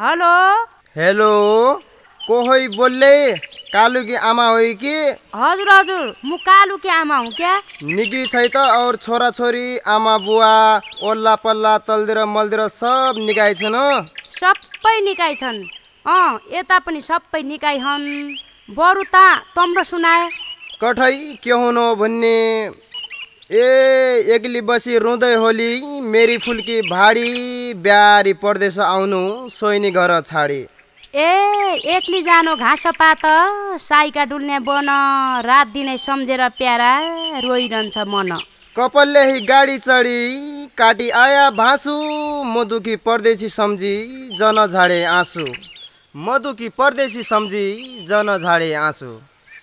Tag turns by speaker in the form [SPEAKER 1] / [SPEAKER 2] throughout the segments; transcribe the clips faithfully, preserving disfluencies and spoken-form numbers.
[SPEAKER 1] Hello
[SPEAKER 2] hello को होई बोल्ले? कालू की आमा होई कि?
[SPEAKER 1] हजुर हजुर म कालू की आमा हूँ क्या।
[SPEAKER 2] निकी छै त और छोरा छोरी आमा बुवा ओल्ला पल्ला तलदिर मलदिर सब निकाय छन्।
[SPEAKER 1] सबै निकाय छन्। अँ यता पनि सबै निकाय हन्। बरु ता तम्रो सुनाए
[SPEAKER 2] कठै के हुनु भन्ने ए एक्ली बसी रुँदै होली मेरी फुल्की भाडी ब्यारी परदेश आउनु सोइनी घर छाडी।
[SPEAKER 1] ए एक्ली जानो घाँस पात साइका डुल्ने बन रात दिनै सम्झेर प्यारा रोइरहन्छ मन।
[SPEAKER 2] कपालले ही गाडी चढी काटी आया भाँसु मधुकी परदेशी सम्झी जन झाडे आँसु। मधुकी परदेशी सम्झी जन झाडे आँसु।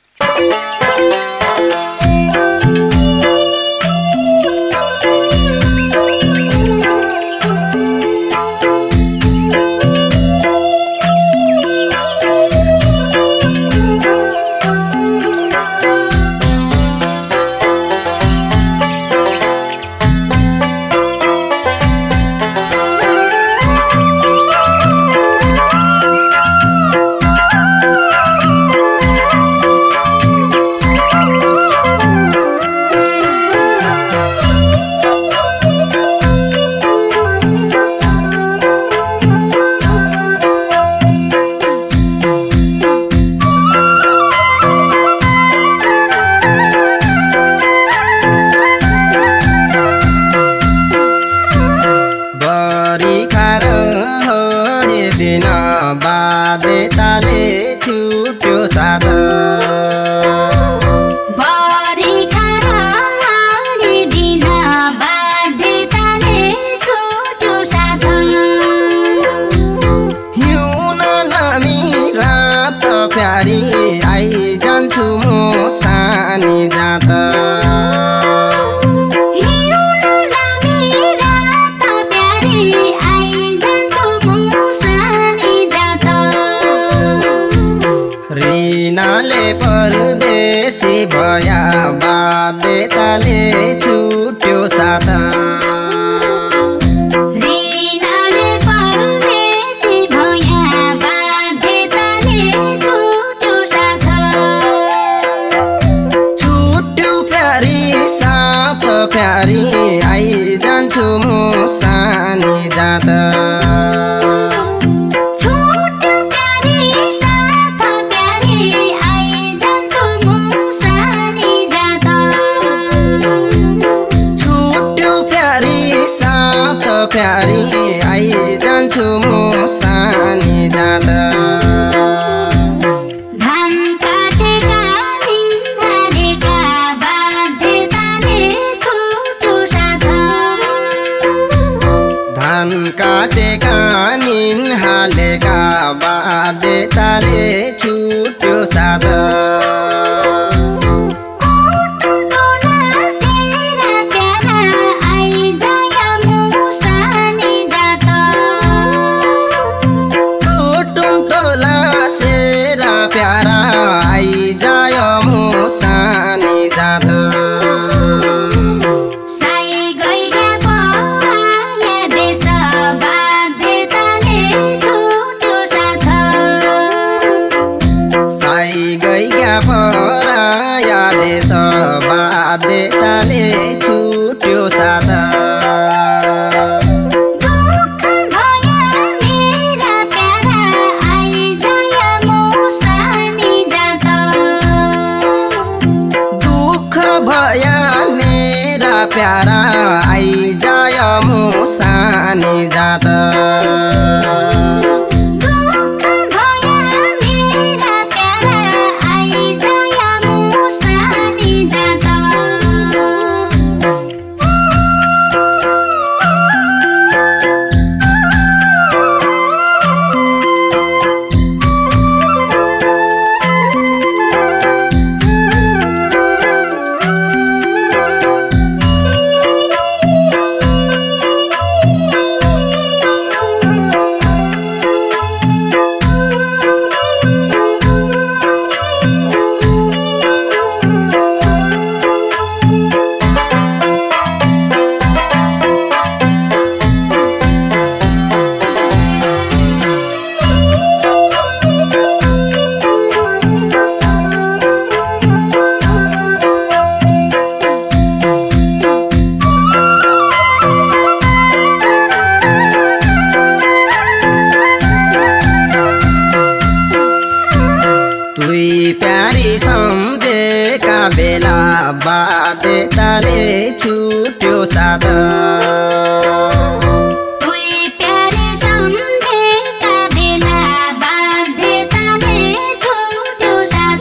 [SPEAKER 2] भया बादे ताले छुट्यो साथ।
[SPEAKER 3] रिनाले परदेशी भया बादे ताले छुट्यो साथ।
[SPEAKER 2] छुट्यो प्यारी साथ प्यारी आई जान्छु म सानी जात। प्यारी आई जान्छु म सानी जात।
[SPEAKER 3] धान काटेका निहालेका बाध्य ताले छुट्यो साथ।
[SPEAKER 2] धान काटेका निहालेका बाध्य ताले छुट्यो साथ। प्यारा आई जाय मो सानी जात। छुट्यो साथ
[SPEAKER 3] दुई प्यारे सम्झेका बेला बाध्यताले छुट्यो साथ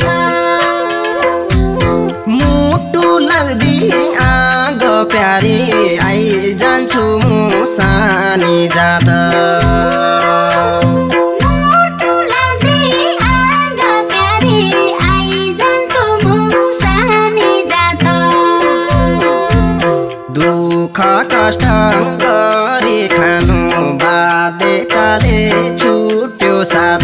[SPEAKER 2] मुटु लाग्दी आग प्यारी आई जान्छु म सानी जात
[SPEAKER 3] मुटु लाग्दी आग प्यारी आई जान्छु म सानी जात
[SPEAKER 2] दुःख कष्ट गरी खानु बाध्यताले छुट्यो साथ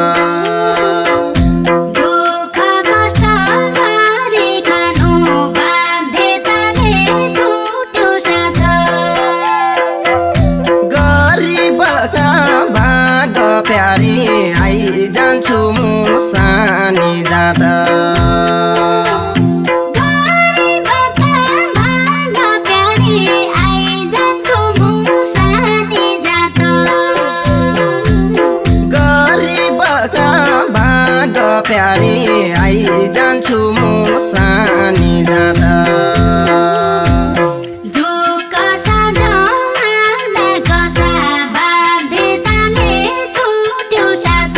[SPEAKER 3] दुःख कष्ट गरी खानु बाध्यताले छुट्यो साथ
[SPEAKER 2] गरिबका भाग प्यारी आई जान्छु म सानी जात
[SPEAKER 3] गरिबका भाग प्यारी आई जान्छु म सानी जात
[SPEAKER 2] गरिबका भाग प्यारी आई जान्छु म सानी जात
[SPEAKER 3] दुःख साझमा कसा बाध्यताले छुट्यो साथ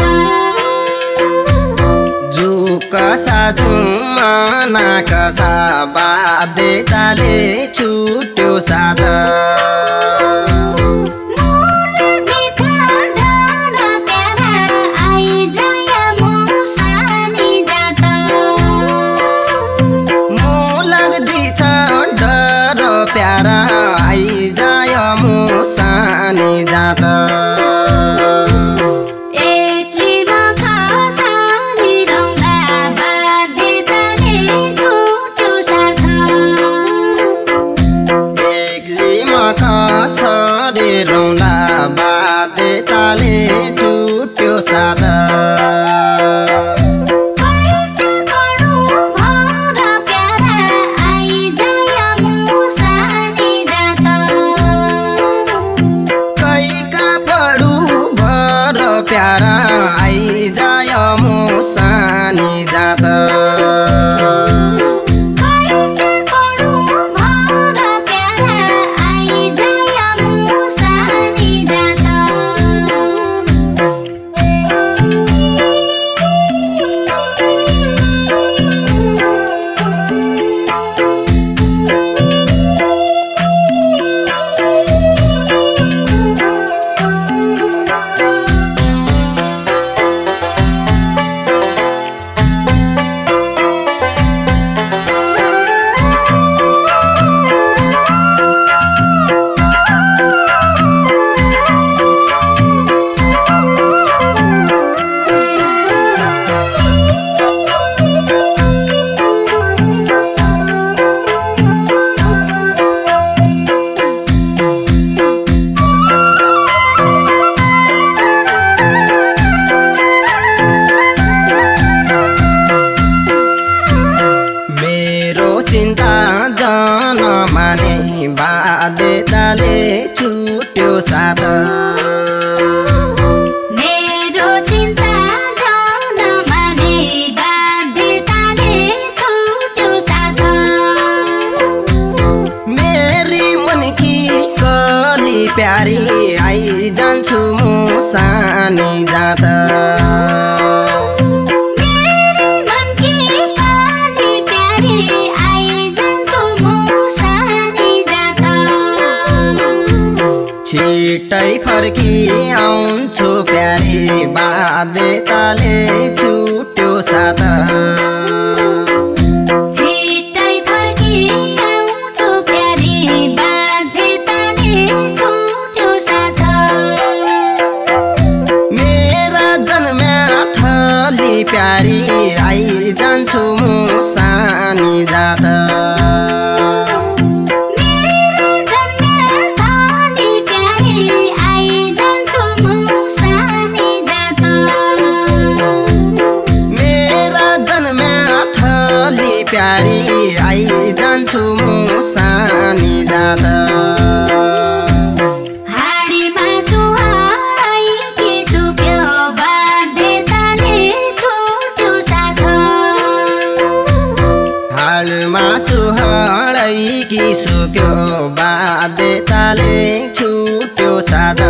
[SPEAKER 2] जुक साधुमा नाकसा बाध्यताले छुट्यो साथ प्यारा आई जाय म सानी जात
[SPEAKER 3] एक्लिमा खसानी रौला बाध्यताले छुट्यो साथ
[SPEAKER 2] एक्लिमा कसरी रौला बाध्यताले छुट्यो साथ प्यारा आई जाय म सानी जात बाध्यताले छुट्यो साथ
[SPEAKER 3] मेरो चिन्ता जान माने बाध्यताले छुट्यो साथ
[SPEAKER 2] मेरी मनकी कली प्यारी आई जान्छु म सानी जात छिटै फर्की आउँछु प्यारी बाध्यताले छुट्यो साथ
[SPEAKER 3] छिटै फर्की आउँछु प्यारी बाध्यताले छुट्यो साथ
[SPEAKER 2] मेरा जन्म्या थली प्यारी आई जान्छु म सानी जात प्यारी आई जान्छु म सानी जात
[SPEAKER 3] हाडीमा सुहाई सुक्यो बाध्यताले छुट्यो साथ
[SPEAKER 2] सुक्यो बाध्यताले छुट्यो सादा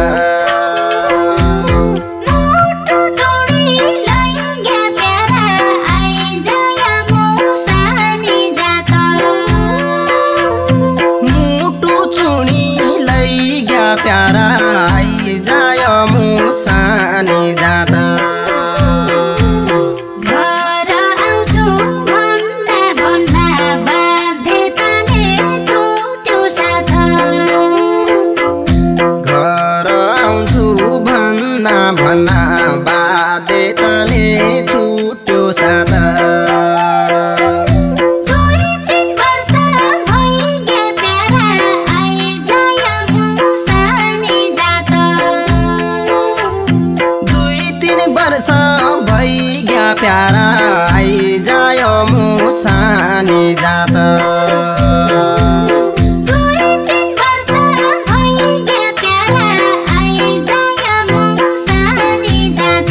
[SPEAKER 2] प्यारा आई जाय मुसानी जाँदा
[SPEAKER 3] घर आउँछु भन्दा भन्दा बाध्यताले छुट्यो साथ
[SPEAKER 2] घर आउँछु भन्दा भन्दा बाध्यताले छुट्यो साथ प्यारा आई जाय मुसानी जात
[SPEAKER 3] दुई तीन वर्ष भइगयो प्यारा आई जाय मुसानी जात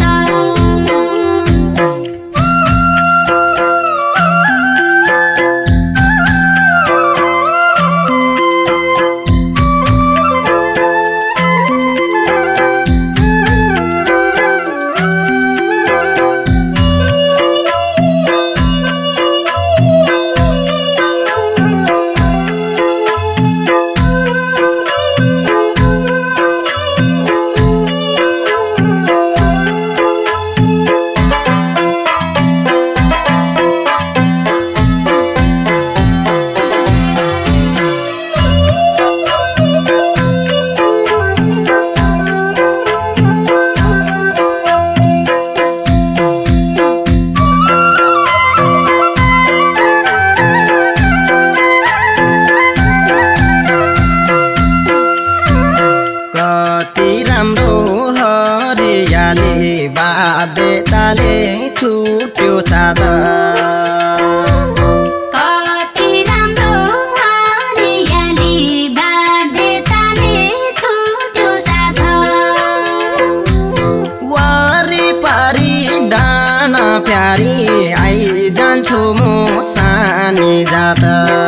[SPEAKER 2] बाध्यताले छुट्यो सादा
[SPEAKER 3] कति राम्रो हरियाली बाध्यताले छुट्यो साथ
[SPEAKER 2] वारिपारि डाँडा प्यारी आई जान्छु म सानी जात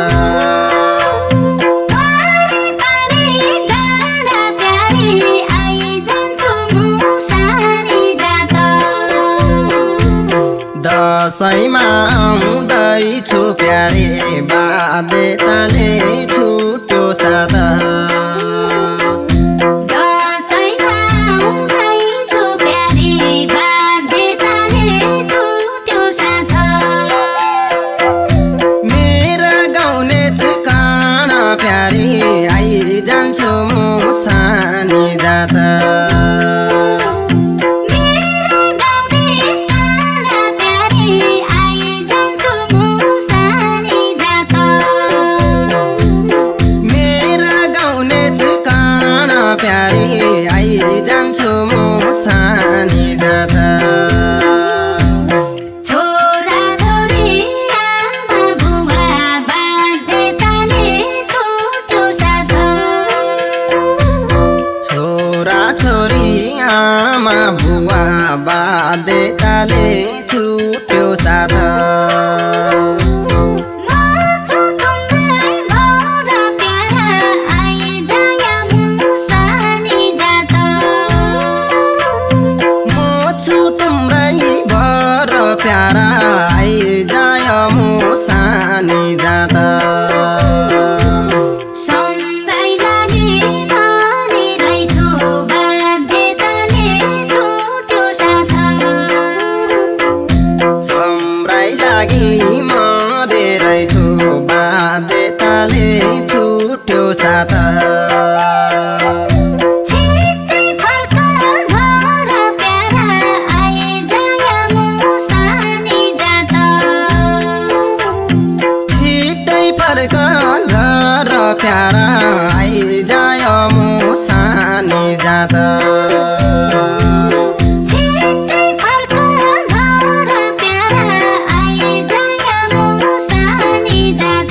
[SPEAKER 2] दसैँमा आउँदैछु प्यारी बाध्यताले छुट्यो सादा
[SPEAKER 3] दसैँमा आउँदैछु प्यारी बाध्यताले छुट्यो साथ
[SPEAKER 2] मेरा गाउने ठेकाना प्यारी आई जान्छु म सानी जात प्यारी आई जान्छु म सानी जात
[SPEAKER 3] छोरा छोरी आमा बुवा बाध्यताले छुट्यो साथ
[SPEAKER 2] छोरा छोरी आमा बुवा बाध्यताले छुट्यो साथ प्यारा आई जाय मुसानी जात
[SPEAKER 3] सम्राई लागि भनिरहेछु बाध्यताले छुट्यो साथ
[SPEAKER 2] सम्राई लागि मरेरहेछु बाध्यताले छुट्यो साथ घर प्यारा आई जाय मुसानी जात
[SPEAKER 3] छिट्टै फर्क घर प्यारा आई जाय मुसानी जात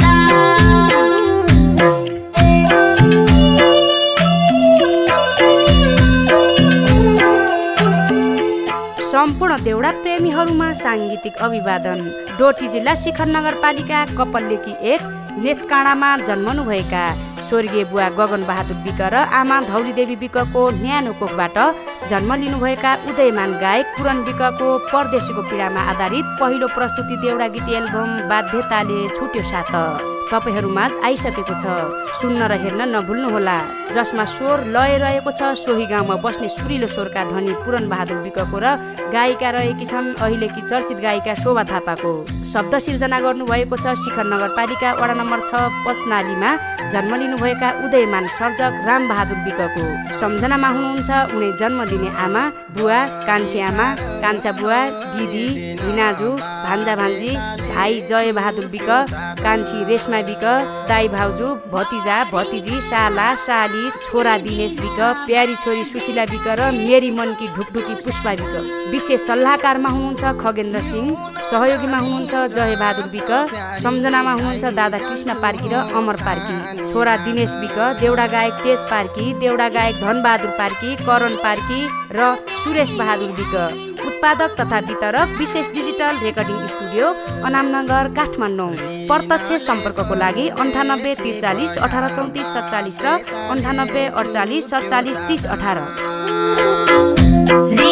[SPEAKER 1] सम्पूर्ण देउडा प्रेमीहरूमा साङ्गीतिक अभिवादन। डोटी जिल्ला शिखर नगरपालिका कपल्लेकी एक नेतकाँडामा जन्मनुभएका स्वर्गीय बुवा गगन बहादुर विक र आमा धौली देवी विकको न्यानो कोखबाट जन्म लिनुभएका उदयमान गायक पुरन विकको परदेशीको पीडामा आधारित पहिलो प्रस्तुति देउडा गीत एल्बम बाध्यताले छुट्यो साथ तपाईहरूमा आइसकेको छ। सुन्न र हेर्न नभुल्नुहोला, जसमा स्वर लय रहेको छ सोही गाउँमा बस्ने सुरिलो स्वरका धनी पुरन बहादुर विकको र गायिका रहेकी छन् अहिलेकी चर्चित गायिका शोभा थापाको। शब्द सिर्जना गर्नुभएको छ शिखर नगरपालिका वडा नम्बर छ पसनालीमा जन्म लिनुभएका उदयमान सर्जक राम बहादुर विकको। सम्झनामा हुनुहुन्छ उनी जन्म दिने आमा, बुवा, कान्छी आमा, कान्छा बुवा, दिदी, भिनाजु, भान्जा भान्जी, भाइ जय बहादुर विक, कान्छी रेशमा विक, दाई भाउजू, भतिजा भतिजी, साला साली, छोरा दिनेश विक, प्यारी छोरी सुशीला विक र मेरी मनकी ढुकढुकी पुष्पा विक। विशेष सल्लाहकारमा हुनुहुन्छ खगेन्द्र सिंह, सहयोगीमा हुनुहुन्छ जय बहादुर विक, सम्झनामा हुनुहुन्छ दादा कृष्ण पार्की र अमर पार्की, छोरा दिनेश विक, देउडा गायक तेज पार्की, देउडा गायक धनबहादुर पार्की, करण पार्की र सुरेश बहादुर विक। उत्पादक तथा वितरक विशेष digital recording studio Anamnagar Kathmandu. प्रत्यक्ष सम्पर्कको लागि अन्ठानब्बे त्रिचालिस अठार चौतिस सत्तालिस र अन्ठानब्बे अडचालिस सत्तालिस तिस अठार।